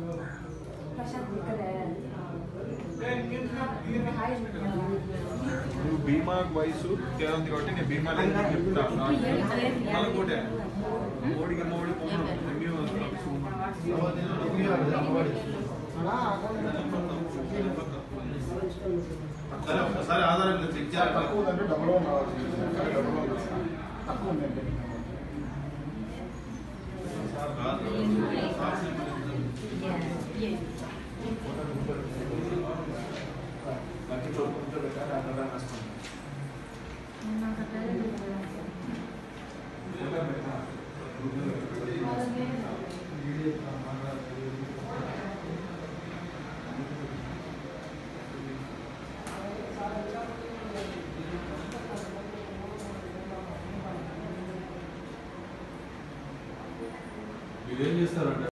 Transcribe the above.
నువ్వు భీమా వయసు తేలింది కాబట్టి నేను భీమా లేదు చెప్తాను మళ్ళీ కోటే మోడికి మోడి ఒకసారి ఆధారం చెక్ చేయాలి. తక్కువ అంటే డబ్బులు తక్కువ ఉందండి. మీరేం చేస్తారంటే